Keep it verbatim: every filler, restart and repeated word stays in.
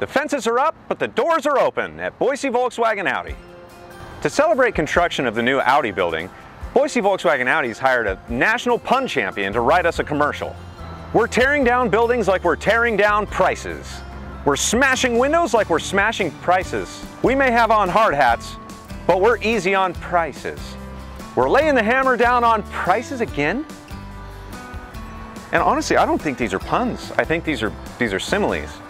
The fences are up, but the doors are open at Boise Volkswagen Audi. To celebrate construction of the new Audi building, Boise Volkswagen Audi's hired a national pun champion to write us a commercial. We're tearing down buildings like we're tearing down prices. We're smashing windows like we're smashing prices. We may have on hard hats, but we're easy on prices. We're laying the hammer down on prices again? And honestly, I don't think these are puns. I think these are, these are similes.